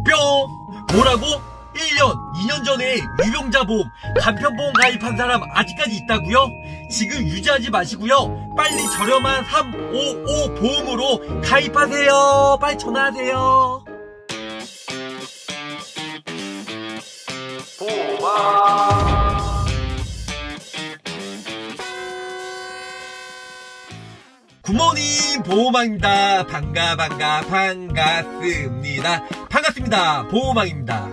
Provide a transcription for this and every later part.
뿅! 뭐라고? 1년, 2년 전에 유병자보험, 간편보험 가입한 사람 아직까지 있다고요? 지금 유지하지 마시고요. 빨리 저렴한 355 보험으로 가입하세요. 빨리 전화하세요. 굿모닝 보호망입니다. 반갑습니다. 보호망입니다.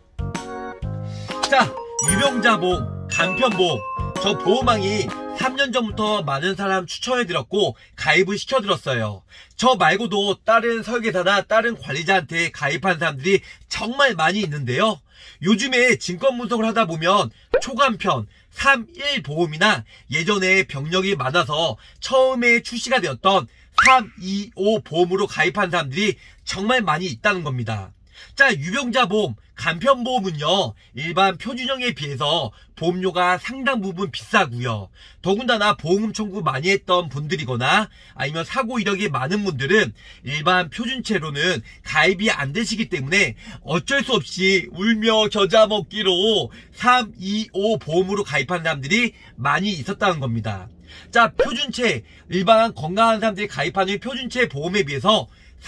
자, 유병자보험, 간편보험, 저 보호망이 3년 전부터 많은 사람 추천해드렸고 가입을 시켜드렸어요. 저 말고도 다른 설계사나 다른 관리자한테 가입한 사람들이 정말 많이 있는데요. 요즘에 증권분석을 하다 보면 초간편 31 보험이나 예전에 병력이 많아서 처음에 출시가 되었던 325 보험으로 가입한 사람들이 정말 많이 있다는 겁니다. 자, 유병자보험, 간편보험은요, 일반 표준형에 비해서 보험료가 상당 부분 비싸고요. 더군다나 보험 청구 많이 했던 분들이거나 아니면 사고 이력이 많은 분들은 일반 표준체로는 가입이 안 되시기 때문에 어쩔 수 없이 울며 겨자 먹기로 325 보험으로 가입한 사람들이 많이 있었다는 겁니다. 자, 표준체, 일반 건강한 사람들이 가입하는 표준체 보험에 비해서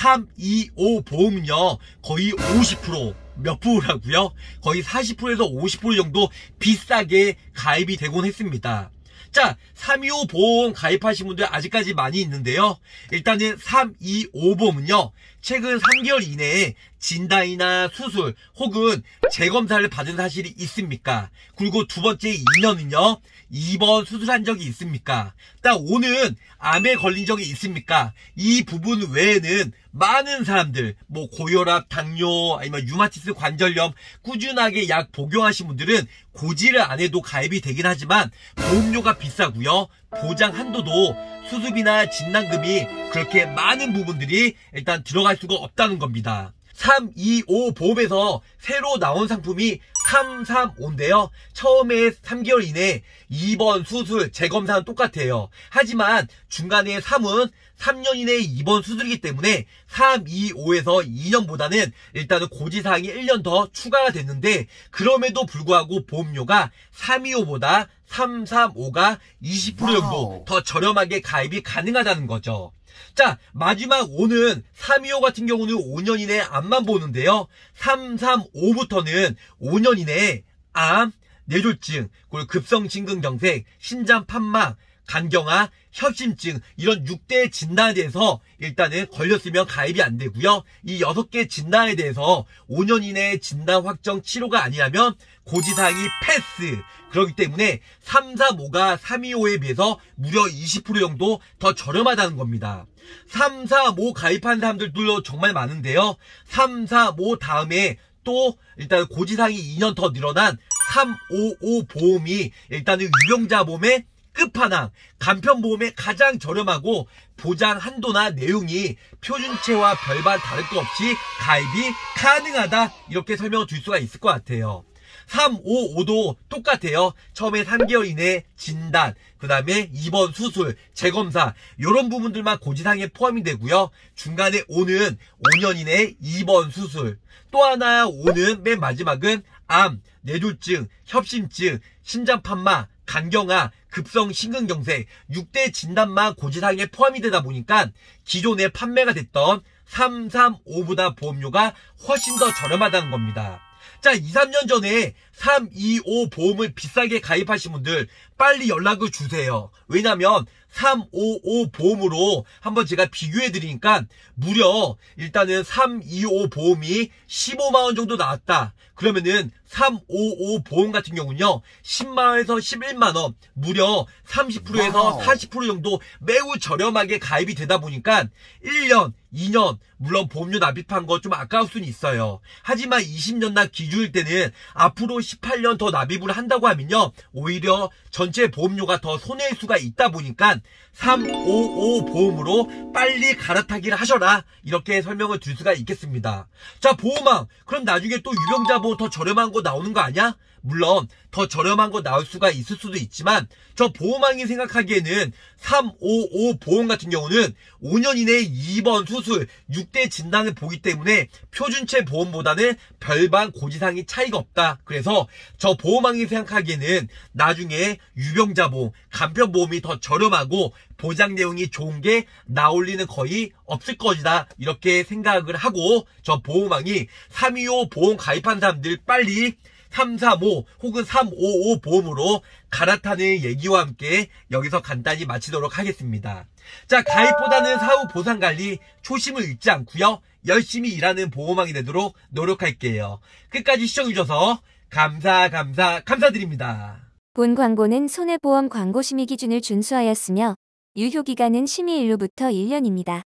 325 보험은요, 거의 50%, 몇 프로라고요? 거의 40%에서 50% 정도 비싸게 가입이 되곤 했습니다. 자, 325 보험 가입하신 분들 아직까지 많이 있는데요. 일단은 325 보험은요, 최근 3개월 이내에 진단이나 수술 혹은 재검사를 받은 사실이 있습니까? 그리고 두 번째 2년은요, 입원 수술한 적이 있습니까? 딱 5는 암에 걸린 적이 있습니까? 이 부분 외에는 많은 사람들, 뭐 고혈압, 당뇨, 아니면 류마티스 관절염 꾸준하게 약 복용하신 분들은 고지를 안 해도 가입이 되긴 하지만 보험료가 비싸고요. 보장 한도도 수술비나 진단금이 그렇게 많은 부분들이 일단 들어갈 수가 없다는 겁니다. 325 보험에서 새로 나온 상품이 335인데요. 처음에 3개월 이내 입원, 수술, 재검사는 똑같아요. 하지만 중간에 3은 3년 이내 입원 수술이기 때문에 325에서 2년보다는 일단은 고지사항이 1년 더 추가가 됐는데 그럼에도 불구하고 보험료가 325보다 335가 20% 정도 더 저렴하게 가입이 가능하다는 거죠. 자, 마지막 5는 325 같은 경우는 5년 이내에 암만 보는데요. 335부터는 5년 이내에 암, 뇌졸중, 그리고 급성심근경색, 신장판막, 간경화, 협심증 이런 6대 진단에 대해서 일단은 걸렸으면 가입이 안 되고요. 이 6개 진단에 대해서 5년 이내에 진단 확정 치료가 아니라면 고지사항이 패스. 그렇기 때문에 335가 325에 비해서 무려 20% 정도 더 저렴하다는 겁니다. 335 가입한 사람들도 정말 많은데요. 335 다음에 또 일단 고지사항이 2년 더 늘어난 355 보험이 일단은 유병자보험의 끝판왕, 간편보험의 가장 저렴하고 보장 한도나 내용이 표준체와 별반 다를 것 없이 가입이 가능하다, 이렇게 설명을 드릴 수가 있을 것 같아요. 355도 똑같아요. 처음에 3개월 이내 진단, 그 다음에 입원, 수술, 재검사 이런 부분들만 고지사항에 포함이 되고요. 중간에 5는 5년 이내 입원, 수술, 또 하나 5는 맨 마지막은 암, 뇌졸중, 협심증, 신장판막, 간경화, 급성심근경색 6대 진단만 고지사항에 포함이 되다 보니까 기존에 판매가 됐던 335보다 보험료가 훨씬 더 저렴하다는 겁니다. 자, 2, 3년 전에 325 보험을 비싸게 가입하신 분들 빨리 연락을 주세요. 왜냐면 355 보험으로 한번 제가 비교해 드리니까 무려 일단은 325 보험이 15만원 정도 나왔다. 그러면은 355 보험 같은 경우는요 10만원에서 11만원, 무려 30%에서 40% 정도 매우 저렴하게 가입이 되다 보니까 1년, 2년 물론 보험료 납입한 거 좀 아까울 수는 있어요. 하지만 20년 날 기준일 때는 앞으로 18년 더 납입을 한다고 하면요, 오히려 전체 보험료가 더 손해일 수가 있다 보니까 355 보험으로 빨리 갈아타기를 하셔라, 이렇게 설명을 드릴 수가 있겠습니다. 자, 보호망, 그럼 나중에 또 유병자 보험 더 저렴한 거 나오는 거 아니야? 물론 더 저렴한 거 나올 수가 있을 수도 있지만, 저 보호망이 생각하기에는 355 보험 같은 경우는 5년 이내에 2번 수술, 6대 진단을 보기 때문에 표준체 보험보다는 별반 고지상이 차이가 없다. 그래서 저 보호망이 생각하기에는 나중에 유병자 보험, 간편보험이 더 저렴하고 보장 내용이 좋은 게 나올 리는 거의 없을 것이다, 이렇게 생각을 하고, 저 보호망이 325 보험 가입한 사람들 빨리 335 혹은 355 보험으로 갈아타는 얘기와 함께 여기서 간단히 마치도록 하겠습니다. 자, 가입보다는 사후 보상관리 초심을 잃지 않고요, 열심히 일하는 보호망이 되도록 노력할게요. 끝까지 시청해주셔서 감사드립니다. 본 광고는 손해보험 광고 심의 기준을 준수하였으며 유효기간은 심의 일로부터 1년입니다.